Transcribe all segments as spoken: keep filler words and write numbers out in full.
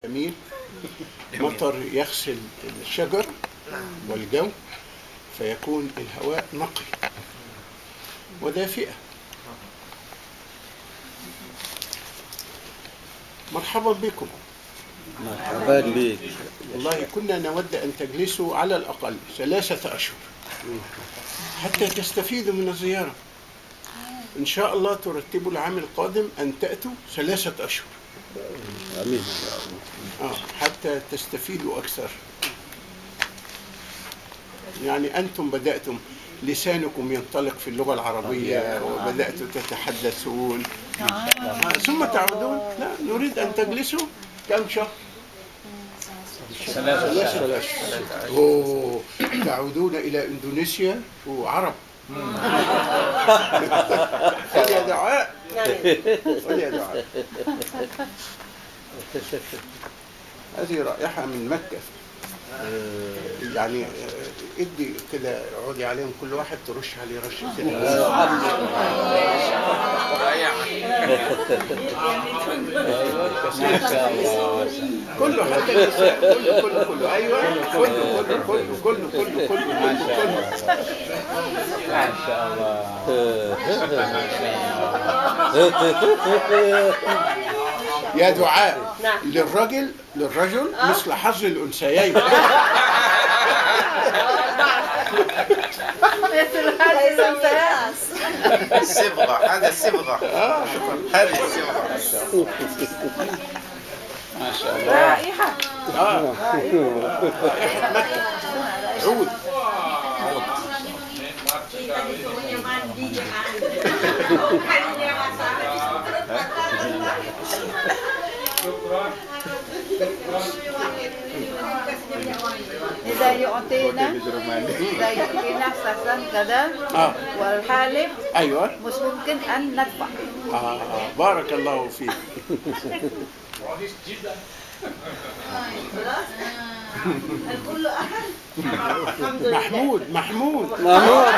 جميل. مطر يغسل الشجر والجو فيكون الهواء نقي ودافئة. مرحبا بكم. مرحبا بك. والله كنا نود أن تجلسوا على الأقل ثلاثة أشهر حتى تستفيدوا من الزيارة. إن شاء الله ترتبوا العام القادم أن تأتوا ثلاثة أشهر. آمين. آه حتى تستفيدوا أكثر. يعني أنتم بدأتم لسانكم ينطلق في اللغة العربية وبدأتوا تتحدثون آه. ثم تعودون. لا نريد أن تجلسوا كم شهر؟ ثلاثة ثلاثة أوه تعودون إلى إندونيسيا وعرب. قل يا دعاء قل يا دعاء. هذه رائحة من مكة. يعني ادي كده اقعدي عليهم كل واحد ترش عليه رشه كده. كله حتى النساء كله كله كله ايوه كله كله كله كله كله كله كله ما شاء الله. يا دعاء للرجل للرجل مثل حظ الانثيين. الصبغة هذا الصبغة هذه الصبغة ما شاء الله. رائحة اه رائحة مكة. عود إذا يعطينا إذا يعطينا ساسا كذا آه. والحالب ايوه مش ممكن أن ندفع. آه. بارك الله فيك. الكل أكل. محمود محمود محمود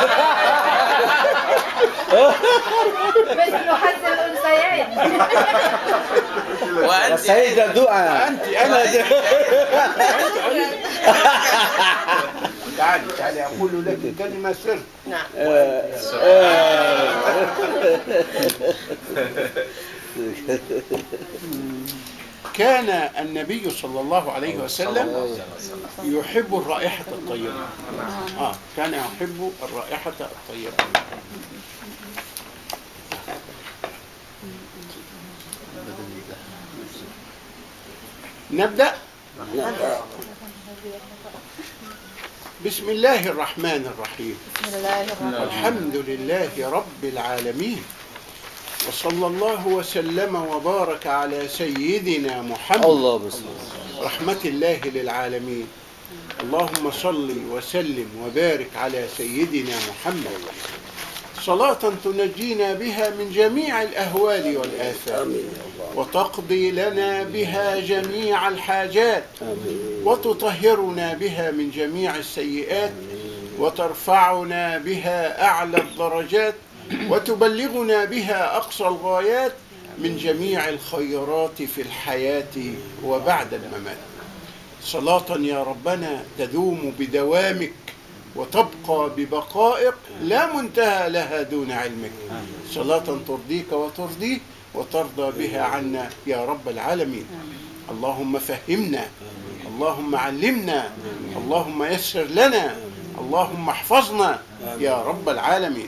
مثل حظ الأنثيين. وأنت سيدة دعاء. انت انا تعالي تعالي اقول لك كلمه سر. نعم. كان النبي صلى الله عليه وسلم يحب الرائحة الطيبة. آه كان يحب الرائحة الطيبة. نبدأ. بسم الله الرحمن الرحيم. بسم الله الرحمن الرحيم. الحمد لله رب العالمين وصلى الله وسلم وبارك على سيدنا محمد الله بسم رحمة الله للعالمين. اللهم صل وسلم وبارك على سيدنا محمد صلاة تنجينا بها من جميع الأهوال والآثام وتقضي لنا بها جميع الحاجات وتطهرنا بها من جميع السيئات وترفعنا بها أعلى الدرجات وتبلغنا بها أقصى الغايات من جميع الخيرات في الحياة وبعد الممات. صلاة يا ربنا تدوم بدوامك وتبقى ببقائك لا منتهى لها دون علمك. صلاة ترضيك وترضيه وترضى بها عنا يا رب العالمين. اللهم فهمنا، اللهم علمنا، اللهم يسر لنا، اللهم احفظنا يا رب العالمين.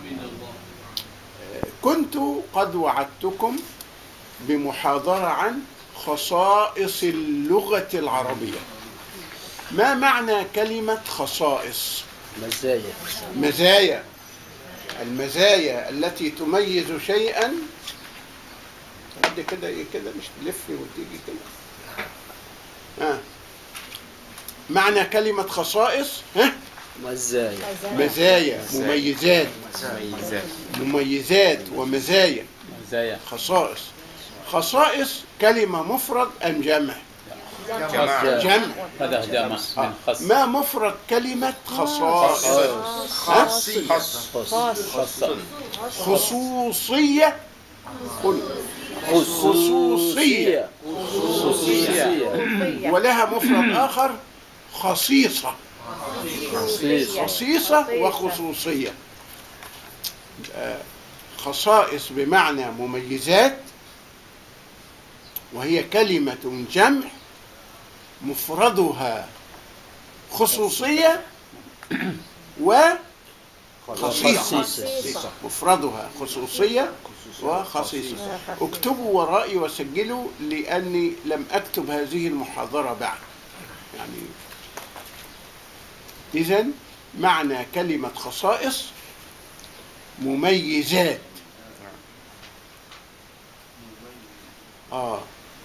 كنت قد وعدتكم بمحاضرة عن خصائص اللغة العربية. ما معنى كلمة خصائص؟ مزايا. مزايا. المزايا التي تميز شيئا. قد كده ايه كده مش تلفي وتيجي كده. ها معنى كلمة خصائص ها مزايا. مزايا مميزات مميزات مميزات ومزايا مزايا. خصائص. خصائص كلمة مفرد أم جمع؟ جماعة جمع. هذا جمع من خص. ما مفرد كلمة خصائص؟ خاصية خاصة. خصوصية. قل خصوصية. خصوصية خصوصية. ولها مفرد آخر خصيصة. خصيصة. خصيصة وخصوصية. آه، خصائص بمعنى مميزات، وهي كلمة جمع مفردها خصوصية وخصيصة. مفردها خصوصية وخصيصة. اكتبوا ورائي وسجلوا، لأني لم أكتب هذه المحاضرة بعد. يعني إذن معنى كلمة خصائص مميزات. آه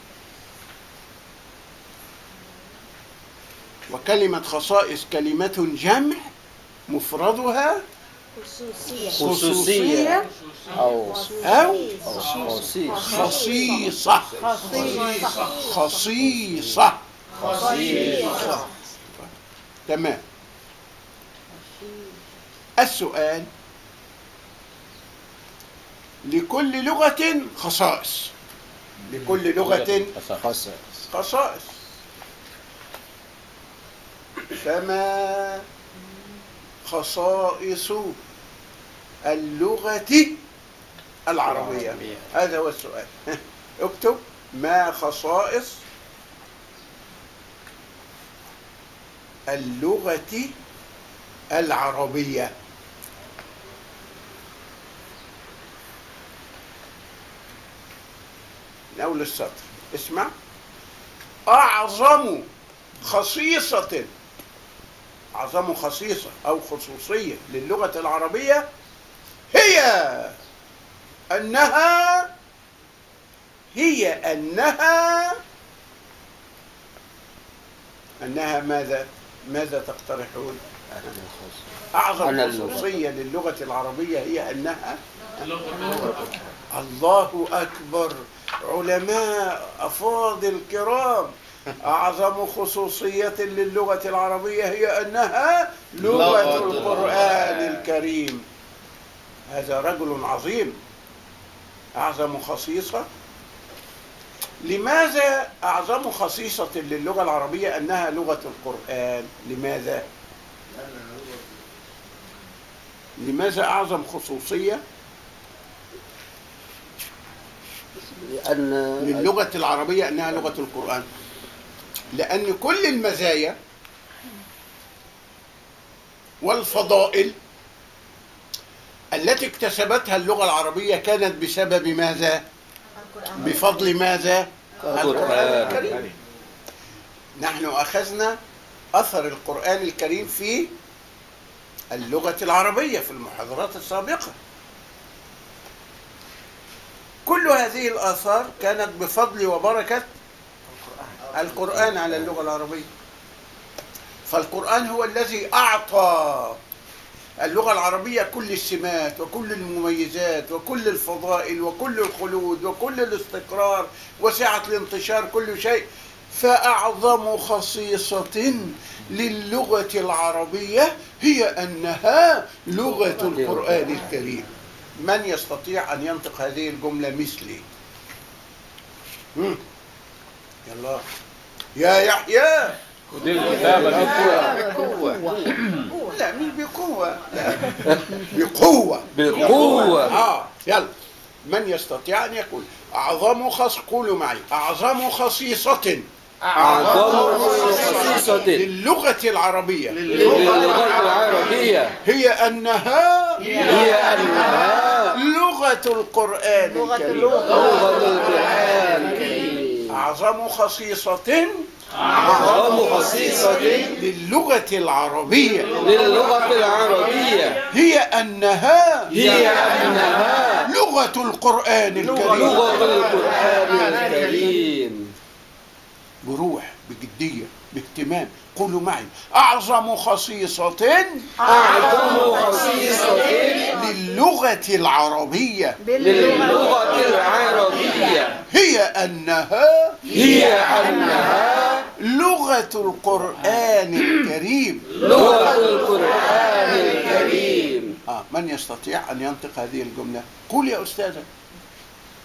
وكلمة خصائص كلمة جمع مفردها خصوصية. خصوصية أو أو خصيصة. خصيصة. خصيصة. خصيصة. تمام. السؤال: لكل لغة خصائص. لكل لغة خصائص. خصائص. فما خصائص اللغة العربية؟ هذا هو السؤال. اكتب: ما خصائص اللغة العربية؟ من أول السطر اسمع: أعظم خصيصة أعظم خصيصة أو خصوصية للغة العربية هي أنها هي أنها أنها ماذا؟ ماذا تقترحون؟ أعظم خصوصية للغة العربية هي أنها الله أكبر. علماء أفاضل كرام، أعظم خصوصية للغة العربية هي أنها لغة القرآن الكريم. هذا رجل عظيم. أعظم خصيصة. لماذا أعظم خصيصة للغة العربية أنها لغة القرآن؟ لماذا؟ لماذا أعظم خصوصية لأن للغة العربية أنها لغة القرآن؟ لأن كل المزايا والفضائل التي اكتسبتها اللغة العربية كانت بسبب ماذا؟ بفضل ماذا؟ القرآن الكريم. نحن أخذنا أثر القرآن الكريم في اللغة العربية في المحاضرات السابقة. كل هذه الآثار كانت بفضل وبركة القرآن على اللغة العربية. فالقرآن هو الذي أعطى اللغة العربية كل السمات وكل المميزات وكل الفضائل وكل الخلود وكل الاستقرار وسعة الانتشار، كل شيء. فأعظم خصيصة للغة العربية هي أنها لغة القرآن الكريم. من يستطيع أن ينطق هذه الجملة مثلي؟ مم. يلا يا يحيى. ودي الكتابة بقوة. لا مش بقوة، لا بقوة. بقوة. اه يلا، من يستطيع أن يقول أعظم خص قولوا معي: أعظم خصيصة أعظم خصيصة للغة العربية للغة العربية هي أنها هي أنها لغة القرآن الكريم. لغة القرآن الكريم. أعظم خصيصة أعظم خصيصة للغة العربية للغة العربية هي أنها هي أنها لغة القرآن الكريم. لغة القرآن الكريم. بروح، بجدية، باهتمام. قولوا معي: أعظم خصيصة أعظم خصيصة للغة العربية للغة العربية هي أنها هي أنها لغة القرآن الكريم. لغة القرآن الكريم. آه من يستطيع أن ينطق هذه الجملة؟ قول يا أستاذة.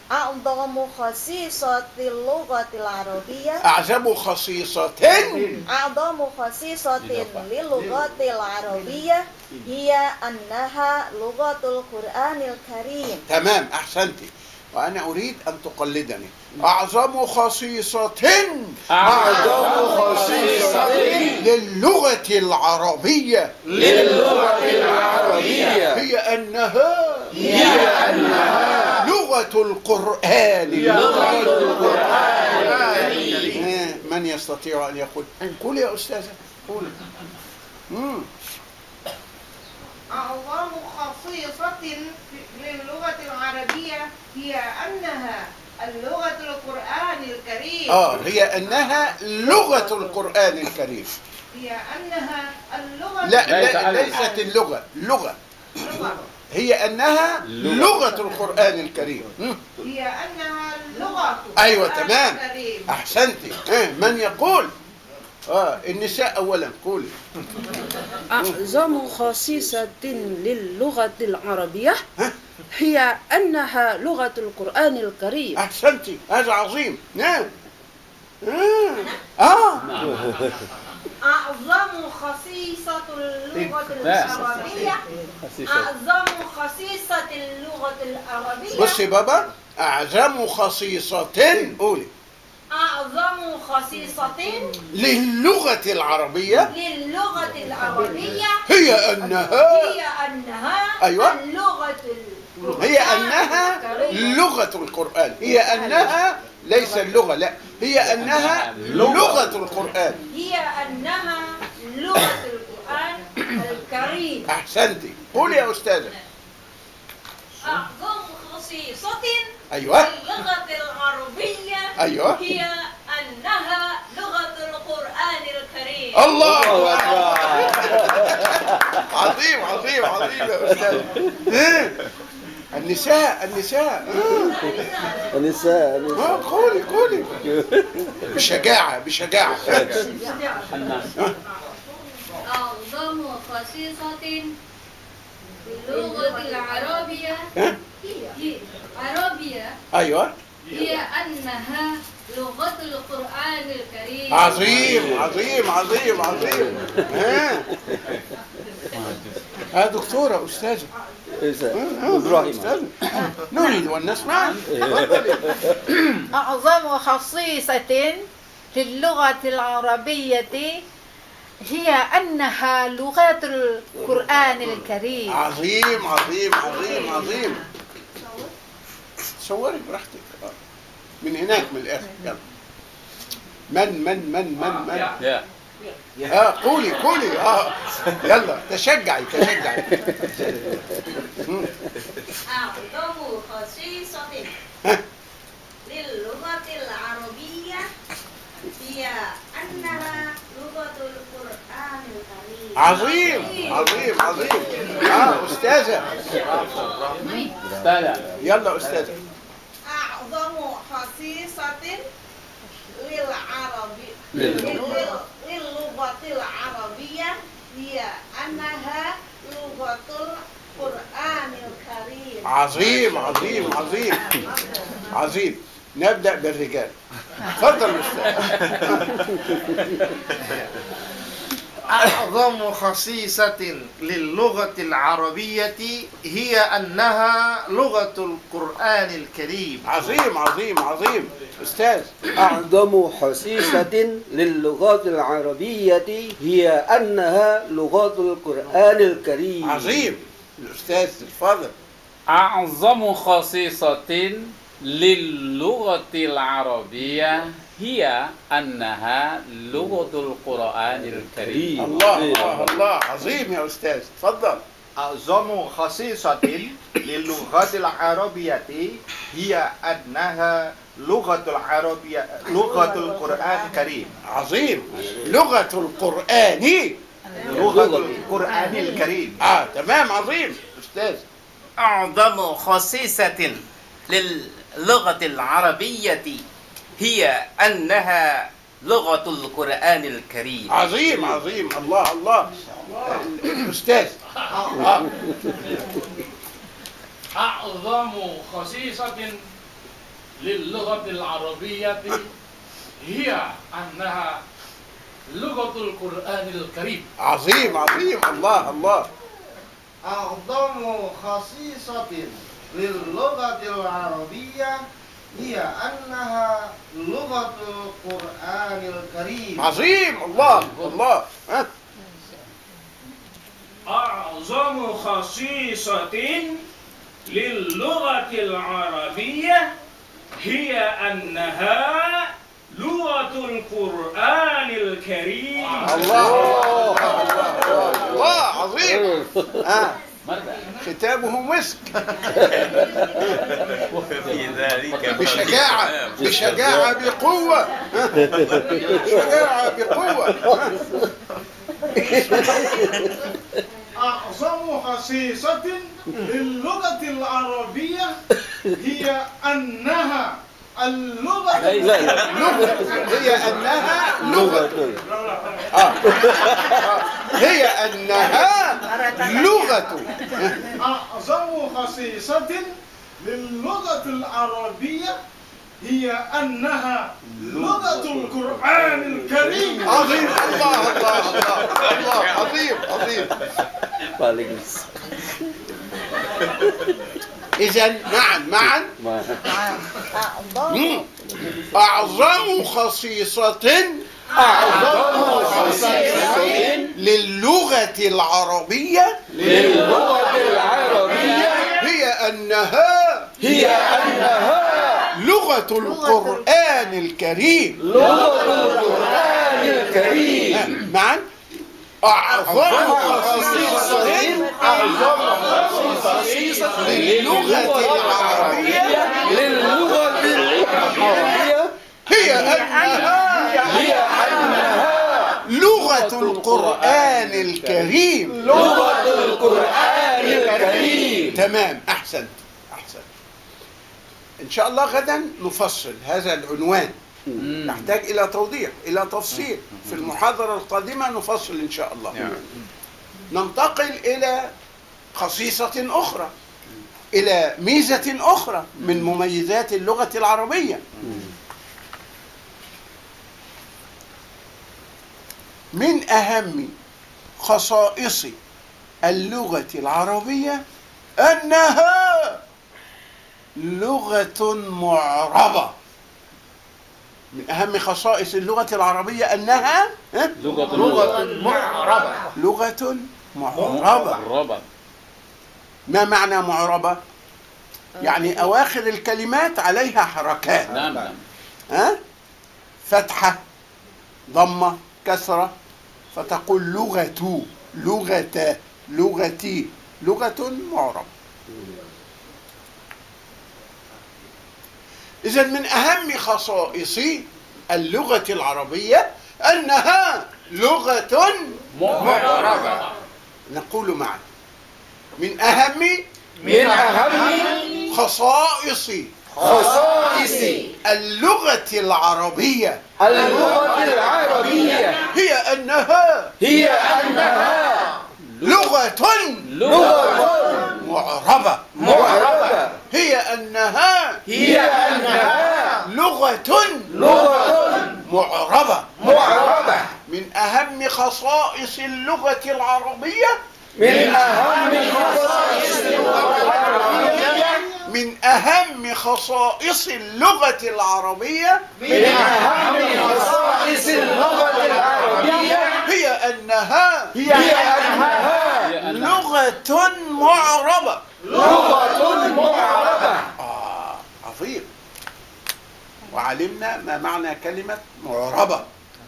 أعظم خصيصة اللغة العربية أعظم خصيصة أعظم خصيصة للغة العربية هي أنها لغة القرآن الكريم. تمام، أحسنتي. وأنا أريد أن تقلدني. أعظم خصيصة أعظم خصيصة للغة العربية للغة العربية هي أنها هي أنها لغة القرآن. لغة القرآن الكريم. آه، من يستطيع أن يقول؟ قول يا أستاذة، قول. مم. أعظم خصيصة للغة العربية هي أنها اللغة القرآن الكريم. آه هي أنها لغة القرآن الكريم. هي أنها اللغة لا, ليس لا على- ليست اللغة، لغة. اللغة. هي أنها لغة القرآن الكريم. مم. هي أنها اللغة أيوة القرآن تمام، الكريم. أحسنتي. آه من يقول؟ آه النساء أولا، قولي. أعظم خصيصة للغة العربية هي أنها لغة القرآن الكريم. أحسنتي، هذا عظيم. نعم. آه. آه. أعظم خصيصة اللغة لا. العربية خصيصة. أعظم خصيصة اللغة العربية بصي بابا، أعظم خصيصة، قولي، أعظم خصيصة للغة العربية للغة العربية هي أنها هي أنها أيوة. اللغة هي أنها لغة القرآن. هي أنها ليس اللغة، لا، هي أنها لغة القرآن. هي أنها لغة القرآن الكريم. أحسنتي. قولي يا أستاذة. أعظم خصيصة أيوة. للغة العربية أيوة. هي أنها لغة القرآن الكريم. الله أكبر. عظيم عظيم عظيم يا أستاذ. إيه؟ النساء النساء النساء آه، قولي قولي بشجاعة بشجاعة. أعظم خصيصة باللغة العربية هي عربية أيوة. هي أنها لغة القرآن الكريم. عظيم عظيم عظيم عظيم. ها آه دكتورة أستاذة. آه، أستاذة. نريد أن نسمع. أعظم خصيصة للغة العربية هي أنها لغة القرآن الكريم. عظيم عظيم عظيم عظيم. تصوري براحتك. آه. من هناك من الآخر. يلا. من من من من من يا اه قولي قولي اه يلا تشجعي تشجعي. أعظم خصيصة للغة العربية هي أنها لغة القرآن الكريم. عظيم عظيم عظيم. اه أستاذة، استاذ. يلا أستاذة. أعظم خصيصة للعربي للغة العربية هي أنها لغة القرآن الكريم. عظيم عظيم عظيم عظيم. نبدأ بالرجال. تفضل أستاذ. أعظم خصيصة للغة العربية هي أنها لغة القرآن الكريم. عظيم عظيم عظيم. أستاذ. أعظم خصيصة للغة العربية هي أنها لغة القرآن الكريم. عظيم. الأستاذ تفضل. أعظم خصيصة للغة العربية هي أنها لغة القرآن الكريم. الله الله الله. عظيم يا أستاذ، تفضل. أعظم خصيصة للغة العربية هي أنها لغة العربية لغة القرآن الكريم. عظيم. لغة القرآن. لغة القرآن الكريم. اه تمام. عظيم أستاذ. أعظم خصيصة للغة العربية هي أنها لغة القرآن الكريم. عظيم عظيم. الله الله. الأستاذ. آه. أعظم خصيصة للغة العربية هي أنها لغة القرآن الكريم. عظيم عظيم، الله الله. أعظم خصيصة للغة العربية هي أنها لغة القرآن الكريم. عظيم، الله الله. ها؟ أعظم خصيصة للغة العربية هي أنها لغة القرآن الكريم. الله الله الله، عظيم. ها؟ ختامه مسك. وفي ذلك بشجاعة بشجاعة بقوة. بشجاعة بقوة. أعظم خصيصة للغة العربية هي أنها اللغة لا لا هي أنها لغة. آه. هي أنها لغة. أعظم خصيصة للغة العربية هي أنها لغة القرآن الكريم. عظيم، الله الله الله الله، عظيم عظيم. إذا معا معا مم. أعظم خصيصة أعظم خصيصة للغة العربية للغة العربية هي أنها هي أنها لغة القرآن الكريم. لغة القرآن الكريم. معا أعظم خصيصة أعظم خصيصة للغة العربية للغة العربية هي أنها هي أنها لغة القرآن الكريم. لغة القرآن الكريم. تمام، أحسنت أحسنت. إن شاء الله غدا نفصل هذا العنوان، نحتاج إلى توضيح إلى تفصيل. في المحاضرة القادمة نفصل إن شاء الله. ننتقل إلى خصيصة أخرى، إلى ميزة أخرى من مميزات اللغة العربية. من أهم خصائص اللغة العربية أنها لغة معربة. من أهم خصائص اللغة العربية أنها لغة لغة معربة. لغة معربة. ما معنى معربة؟ يعني أواخر الكلمات عليها حركات. نعم نعم. ها؟ فتحة، ضمة، كسرة، فتقول لغة، لغة، لغتي، لغة معربة. إذا من أهم خصائص اللغة العربية أنها لغة معربة. نقول معا: من أهم من أهم خصائص خصائص اللغة العربية اللغة العربية هي أنها هي أنها لغة لغة معربة. معربة. هي أنها هي أنها لغة لغة معربة. معربة. من أهم خصائص اللغة العربية من أهم خصائص اللغة العربية من أهم خصائص اللغة العربية من أهم خصائص اللغة العربية هي أنها هي أنها لغة معربة. لغة معربة. آه عظيم. وعلمنا ما معنى كلمة معربة.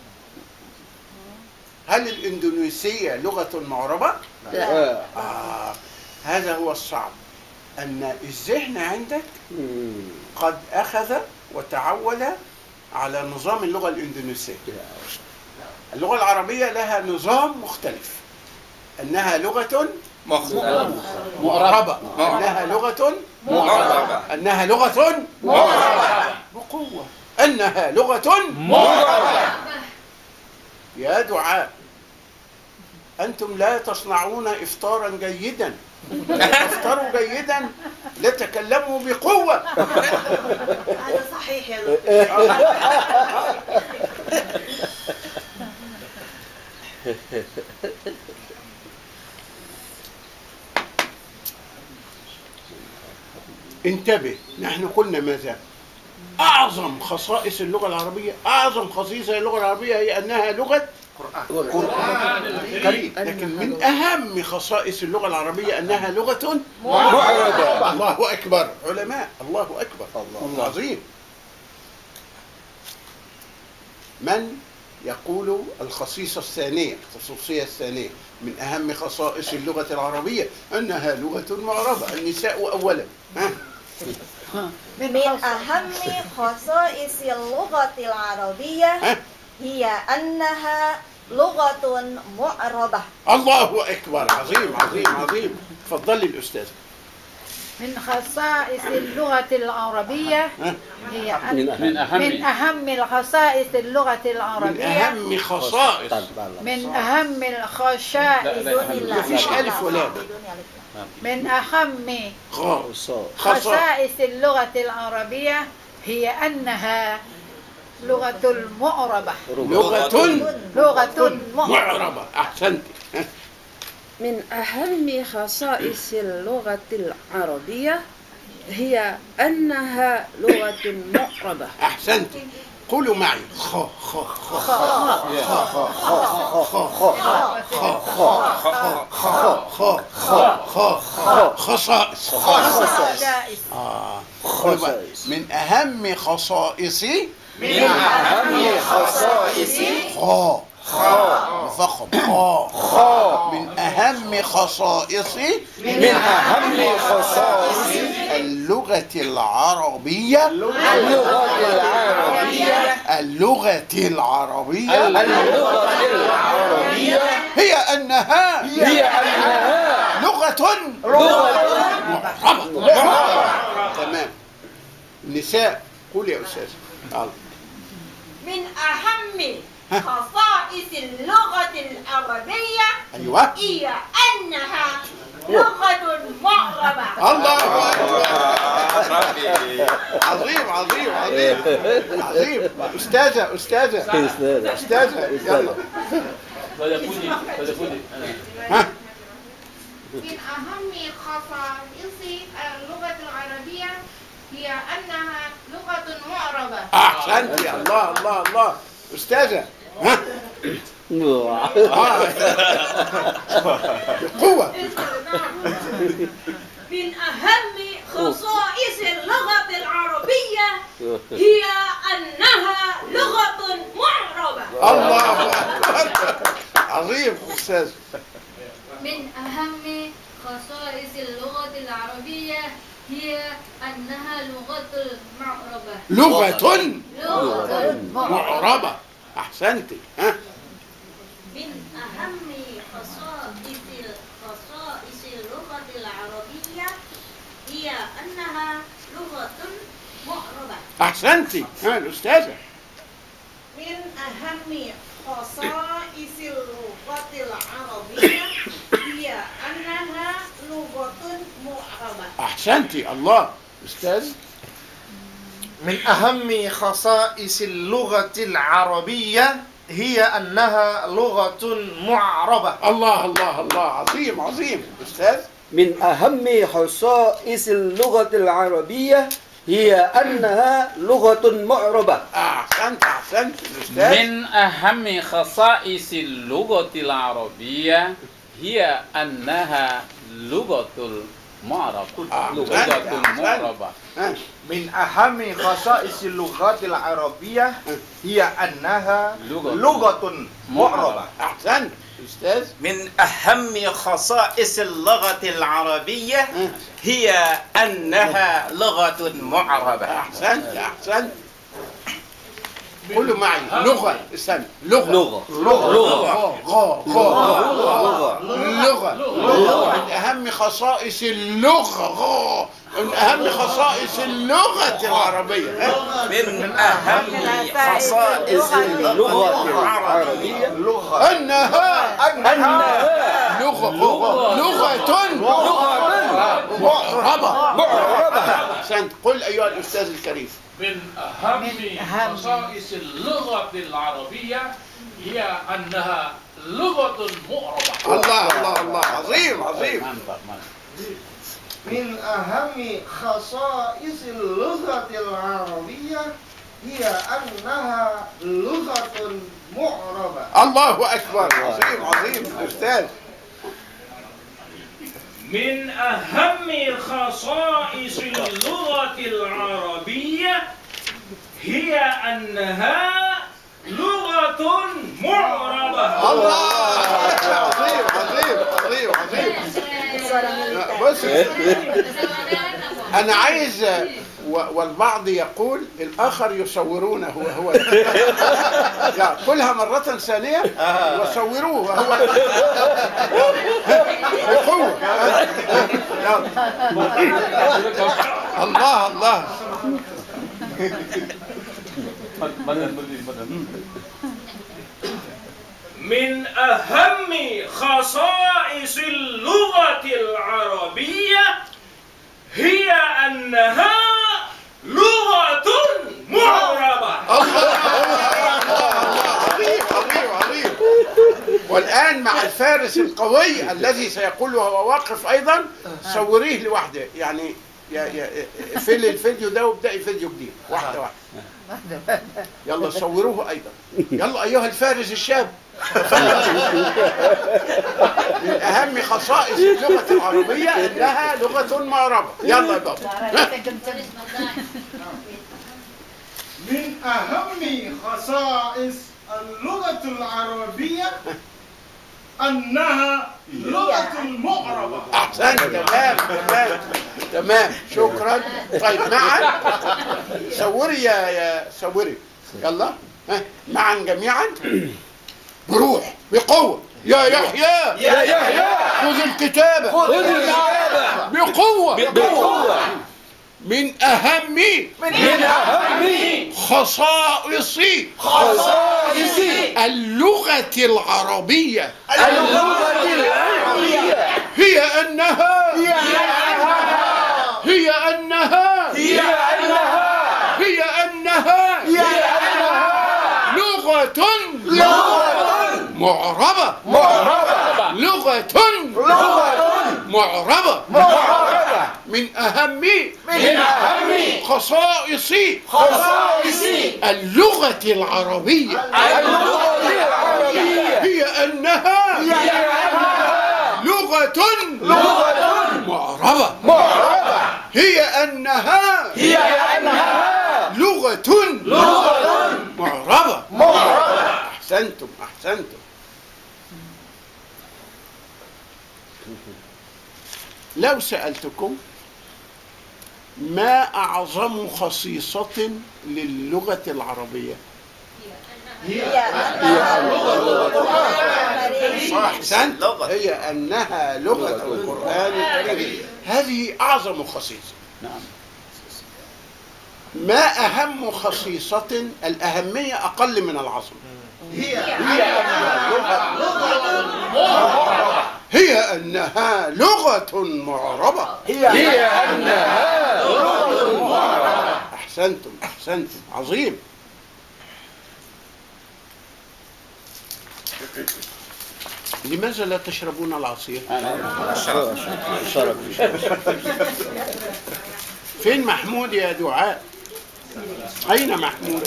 هل الإندونيسية لغة معربة؟ لا. آه هذا هو الصعب، أن الذهن عندك قد أخذ وتعود على نظام اللغة الإندونيسية. اللغة العربية لها نظام مختلف، أنها لغة معربة، أنها لغة معربة. أنها لغة معربة. بقوة، أنها لغة معربة. يا دعاء، أنتم لا تصنعون إفطارا جيدا. افطروا جيدا لتكلموا بقوة. هذا صحيح يا دكتور. انتبه، نحن قلنا ماذا؟ أعظم خصائص اللغة العربية، أعظم خصيصة للغة العربية هي أنها لغة قرآن كريم، لكن من أهم خصائص اللغة العربية أنها لغة معربة. الله أكبر، علماء، الله أكبر، الله عظيم. من يقول الخصيصة الثانية، الخصوصية الثانية من أهم خصائص اللغة العربية أنها لغة معربة؟ النساء أولا. ها؟ من أهم خصائص اللغة العربية هي أنها لغة معربة. الله أكبر، عظيم عظيم عظيم. تفضلي الأستاذ. من خصائص اللغة العربية هي أن من أهم من أهم الخصائص اللغة من العربية أهم خصائص، من أهم الخصائص ما فيش ألف ولا ب. من أهم خصائص خصائص اللغة العربية هي أنها لغة معربة. لغة لغة معربة. معربة. أحسنت. من أهم خصائص اللغة العربية هي أنها لغة معربة. أحسنت. قولوا معي. خ خ خ خ خصائص. من أهم خصائص من أهم خصائص خاء خاء مفخم خاء خاء من أهم خصائص من أهم خصائص اللغة العربية اللغة العربية اللغة العربية اللغة العربية هي أنها هي أنها لغة لغة معربة. تمام. النساء قول يا أستاذ. يلا. من أهم خصائص اللغة العربية أيوة. هي أنها لغة معربة. الله أكبر. عظيم عظيم عظيم عظيم. أستاذة أستاذة أستاذة يلا. ها. من أهم خصائص اللغة العربية هي أنها لغة معربة. أحسنت. الله الله الله. أستاذة. ها. بقوة. من أهم خصائص اللغة العربية هي أنها لغة معربة. الله أكبر. عظيم أستاذ. من أهم خصائص اللغة العربية هي أنها لغة معربة. لغة لغة معربة. أحسنت. ها. من أهم خصائص خصائص اللغة العربية هي أنها لغة معربة. أحسنت. ها الأستاذة. من أهم خصائص اللغة العربية هي أنها لغة معربة. أحسنت. الله. أستاذ. من أهم خصائص اللغة العربية هي أنها لغة معربة. الله الله الله. عظيم عظيم. أستاذ. من أهم خصائص اللغة العربية هي أنها لغة معربة. أحسنت أحسنت. أستاذ. من أهم خصائص اللغة العربية هي أنها لغة المعربة. لغة المعربة. من أهم خصائص اللغات العربية هي أنها لغة معربة. أحسنت. أستاذ. من أهم خصائص اللغة العربية هي أنها لغة معربة. أحسنت أحسنت. قولوا معي. لغة. استنى. لغة. لغة. لغة. لغة. لغة. لغة. لغة. من أهم خصائص اللغة. من أهم خصائص اللغة العربية. من أهم خصائص اللغة العربية أنها أنها لغة لغة معربة. أحسنت. قل أيها الأستاذ الكريم. من أهم من أهم خصائص اللغة العربية هي أنها لغة معربة. الله الله الله، عظيم عظيم. من أهم خصائص اللغة العربية هي أنها لغة معربة. الله أكبر، عظيم عظيم أستاذ. من أهم خصائص اللغة العربية هي أنها لغة معربة. الله، عظيم عظيم عظيم عظيم. بص، أنا عايز والبعض يقول الآخر يصورونه هو هو لا، قلها مرة ثانية وصوروه هو بقوة. الله الله. من أهم خصائص اللغة العربية هي أنها لغة معربة. عظيم عظيم عظيم. والآن مع الفارس القوي الذي سيقول وهو واقف أيضا، صوريه لوحده، يعني اقفلي الفيديو ده وابدأي فيديو جديد واحدة واحدة. يلا صوروه أيضا. يلا أيها الفارس الشاب. من أهم خصائص اللغة العربية أنها لغة معربة. يلا يا بابا. من أهم خصائص اللغة العربية أنها لغة معربة. أحسنت، تمام تمام تمام، شكرا. طيب معا صوري يا يا صوري. يلا ها معا جميعا بروح بقوة. يا يحيى يا يحيى خذ الكتابة خذ الكتابة بقوة بقوة. من أهم من أهم خصائص خصائص اللغة العربية اللغة العربية هي أنها هي أنها هي أنها هي أنها هي أنها هي أنها لغة لغة معربة معربة لغة لغة معربة معربة. من أهم من أهم خصائص خصائص اللغة العربية اللغة العربية هي أنها هي أنها لغة لغة معربة معربة. هي أنها هي أنها لغة لغة معربة. معربة. أحسنتم أحسنتم. لو سألتكم ما أعظم خصيصة للغة العربية؟ أحسنت، هي أنها لغة القرآن الكريم. هذه أعظم خصيصة. نعم. ما أهم خصيصة؟ الأهمية أقل من العظمة. هي هي أنها هي أنها لغة معربة. هي أنها لغة معربة. أحسنتم أحسنتم، عظيم. لماذا لا تشربون العصير؟ شرب. فين محمود يا دعاء؟ أين محمود؟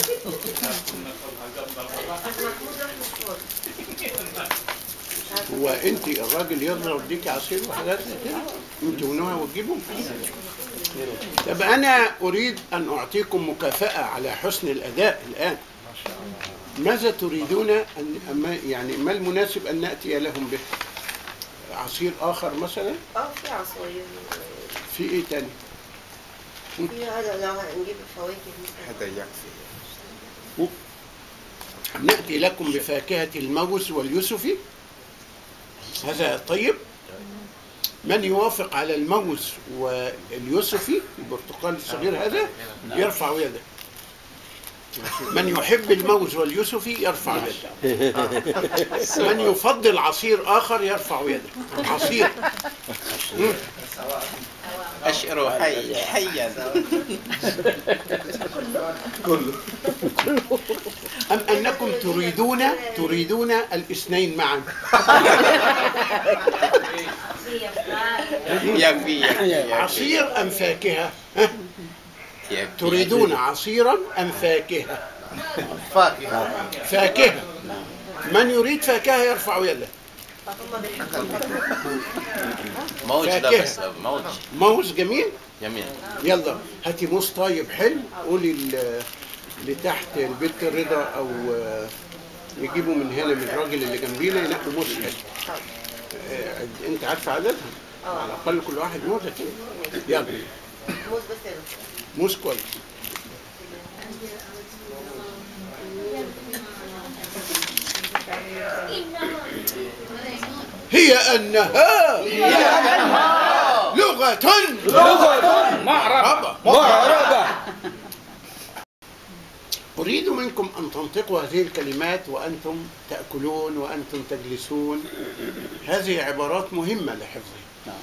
هو أنت الراجل يقدر يديكي عصير وحاجات زي كده؟ أنت ونهى وتجيبهم؟ طب أنا أريد أن أعطيكم مكافأة على حسن الأداء الآن. ماذا تريدون أن يعني ما المناسب أن نأتي لهم به؟ عصير آخر مثلا؟ اه في عصاير. في إيه تاني؟ في هذا لو هنجيب الفواكه مثلا. هذا يكفي. نأتي لكم بفاكهة الموز واليوسفي. هذا طيب. من يوافق على الموز واليوسفي البرتقال الصغير هذا يرفع يده. من يحب الموز واليوسفي يرفع يده. من يفضل عصير آخر يرفع يده. عصير أشعر حي حيا كله أم أنكم تريدون تريدون الاثنين معا؟ يكفي يكفي عصير أم فاكهة؟ ها؟ تريدون عصيرا أم فاكهة؟ فاكهة. فاكهة. من يريد فاكهة يرفع يده. موز ده فاكهة. بس موز موز جميل. جميل. يلا هاتي موز طيب حلو. قولي ل- لتحت البيت رضا او آه، يجيبوا من هنا من الراجل اللي جنبينا ينقوا موز حلو. آه، انت عارفه عددهم على الاقل كل واحد موزه كده. يلا موز بس يلا. موز كويس. هي أنها لغة لغة معربة معربة. أريد منكم أن تنطقوا هذه الكلمات وأنتم تأكلون وأنتم تجلسون. هذه عبارات مهمة لحفظها.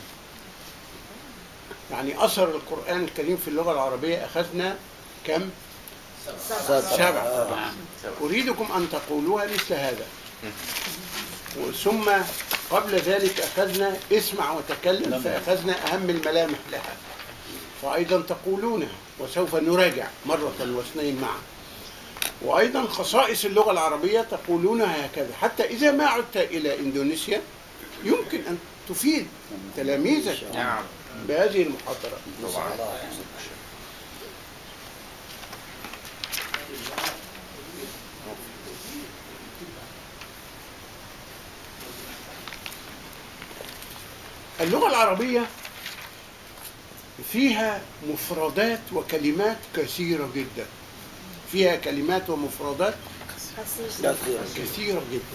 يعني أثر القرآن الكريم في اللغة العربية أخذنا كم؟ سبعة. أريدكم أن تقولوها مثل هذا. ثم قبل ذلك أخذنا اسمع وتكلم، فأخذنا أهم الملامح لها، فأيضا تقولونها وسوف نراجع مرة واثنين معا. وأيضا خصائص اللغة العربية تقولونها هكذا، حتى إذا ما عدت إلى إندونيسيا يمكن أن تفيد تلاميذك بهذه المحاضرة. اللغة العربية فيها مفردات وكلمات كثيرة جدا. فيها كلمات ومفردات كثيرة جدا.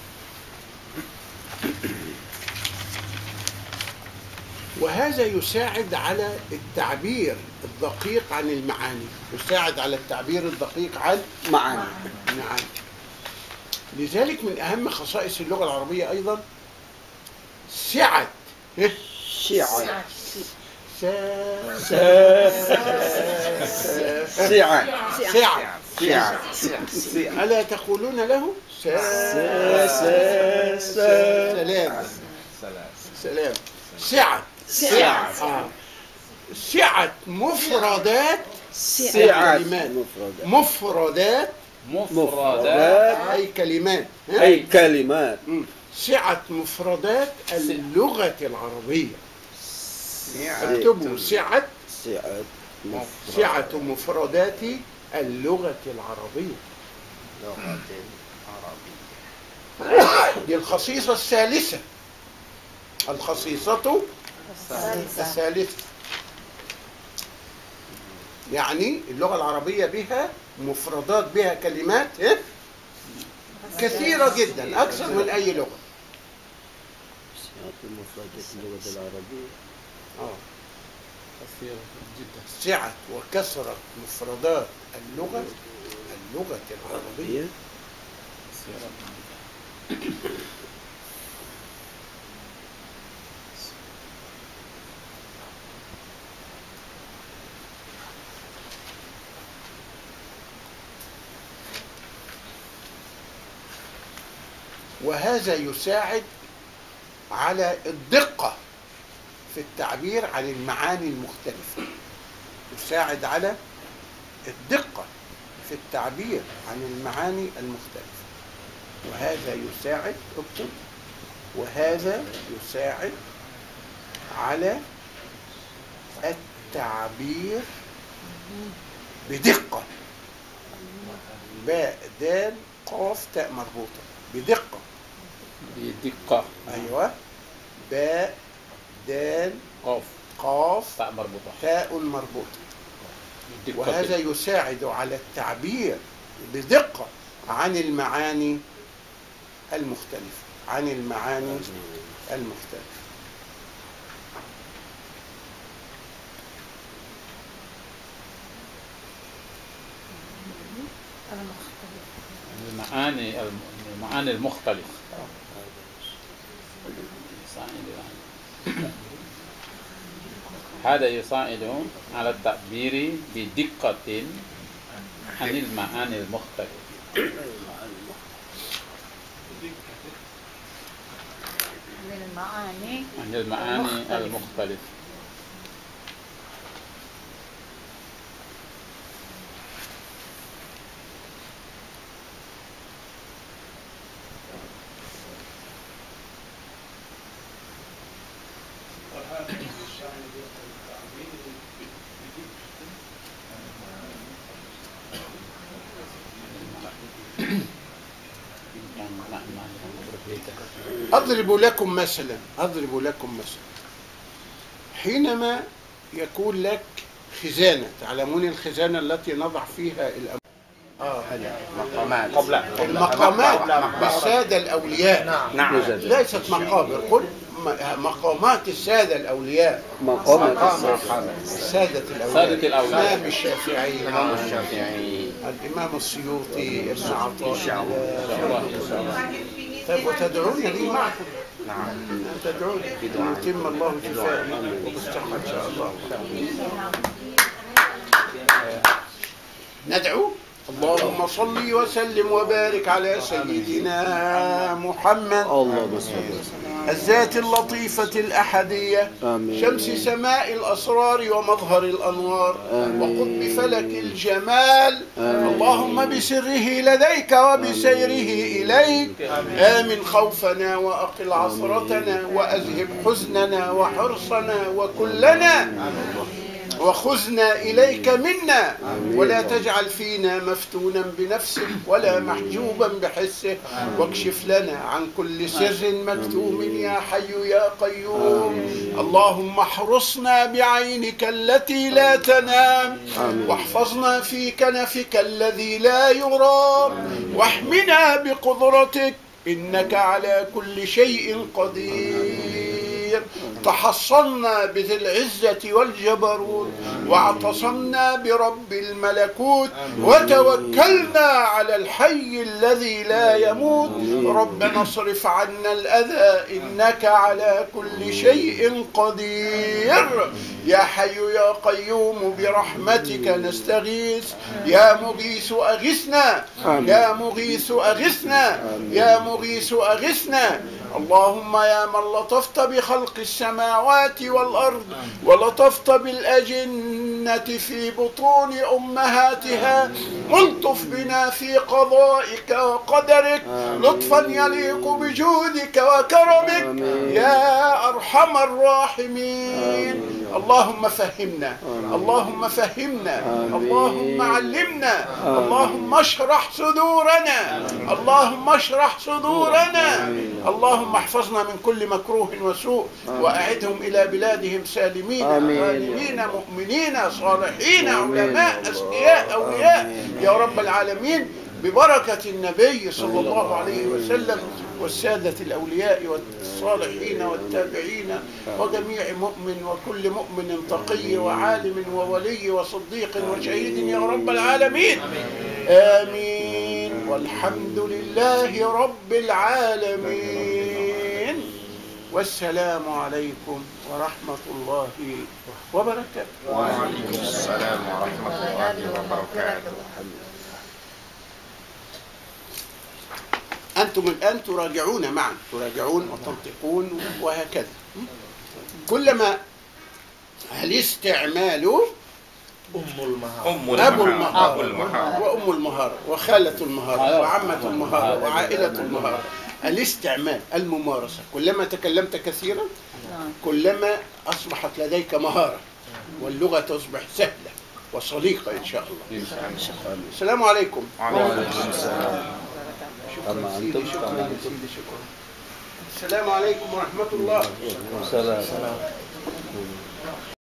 وهذا يساعد على التعبير الدقيق عن المعاني، يساعد على التعبير الدقيق عن معاني. المعاني. لذلك من أهم خصائص اللغة العربية أيضا سعة شيعة سعة سعة سعة سعة. ألا تقولون له سلام سلام سلام سعة سعة. آه. سعة مفردات سعة كلمات مفردات مفردات مفردات أي كلمات أي كلمات. سعة مفردات اللغة العربية. اكتبوا سعة سعة مفردات اللغة العربية. دي الخصيصة الثالثة. الخصيصة الثالثة يعني اللغة العربية بها مفردات، بها كلمات كثيرة جدا أكثر من أي لغة. مفردات اللغة العربية آه. سعة وكثرة مفردات اللغة اللغة العربية. وهذا يساعد على الدقة في التعبير عن المعاني المختلفة. يساعد على الدقة في التعبير عن المعاني المختلفة. وهذا يساعد اكتب وهذا يساعد على التعبير بدقة. باء دال قاف تاء مربوطة. بدقة. بدقة. أيوة. باء دال قاف قاف تاء مربوطة تاء مربوطة. بدقة. وهذا يساعد على التعبير بدقة عن المعاني المختلفة. عن المعاني المختلفة. المعاني المعاني المختلفة. هذا يساعد على التعبير بدقة عن المعاني المختلفة. عن المعاني عن المعاني المختلفة. أضرب لكم مثلا أضرب لكم مثلا حينما يكون لك خزانة، تعلمون الخزانة التي نضع فيها الأموال. آه مقامات قبل المقامات بالسادة الأولياء. نعم نعم ليست مقابر، قل مقامات السادة الأولياء. مقامات السادة الأولياء. سادة الأولياء. الإمام الشافعي، الإمام الشافعي، الإمام السيوطي، ابن عطاء الله. طيب وتدعون لي معكم. نعم تدعون يتم الله شفائي وبالصحة إن شاء الله. ندعو. اللهم صل وسلم وبارك على سيدنا محمد اللهم صل وسلم. الذات اللطيفة الأحدية، آمين. شمس سماء الأسرار ومظهر الأنوار، آمين. وقطب فلك الجمال. آمين. اللهم بسره لديك وبسيره إليك آمن خوفنا وأقل عثرتنا وأذهب حزننا وحرصنا وكلنا وخذنا إليك منا، ولا تجعل فينا مفتونا بنفسك ولا محجوبا بحسه، واكشف لنا عن كل سر مكتوم يا حي يا قيوم. اللهم احرسنا بعينك التي لا تنام، واحفظنا في كنفك الذي لا يرام، واحمنا بقدرتك إنك على كل شيء قدير. تحصنا بذي العزة والجبروت، واعتصمنا برب الملكوت، وتوكلنا على الحي الذي لا يموت. ربنا اصرف عنا الأذى إنك على كل شيء قدير. يا حي يا قيوم برحمتك نستغيث، يا مغيث أغثنا، يا مغيث أغثنا، يا مغيث أغثنا. اللهم يا من لطفت بخلق السماوات والأرض ولطفت بالأجنة في بطون أمهاتها، الطف بنا في قضائك وقدرك لطفا يليق بجودك وكرمك يا أرحم الراحمين. اللهم فهمنا، اللهم فهمنا، اللهم علمنا، اللهم اشرح صدورنا، اللهم اشرح صدورنا. اللهم احفظنا من كل مكروه وسوء، وأعدهم إلى بلادهم سالمين غانمين مؤمنين صالحين علماء أسقياء أولياء يا رب العالمين، ببركة النبي صلى الله عليه وسلم والسادة الأولياء والصالحين والتابعين وجميع مؤمن وكل مؤمن تقي وعالم وولي وصديق وشهيد يا رب العالمين. آمين. والحمد لله رب العالمين. والسلام عليكم ورحمة الله وبركاته. وعليكم السلام ورحمة الله وبركاته. أنتم الآن تراجعون معا، تراجعون وتنطقون وهكذا. كلما الاستعمال أم المهارة، أبو المهارة وأم المهارة وخالة المهارة وعمة المهارة وعائلة المهارة. الاستعمال الممارسة، كلما تكلمت كثيرا كلما أصبحت لديك مهارة، واللغة تصبح سهلة وصليقة إن شاء الله. السلام عليكم. وعليكم السلام. شكرا سيدي، شكرا سيدي، شكرا. السلام عليكم ورحمة الله. السلام.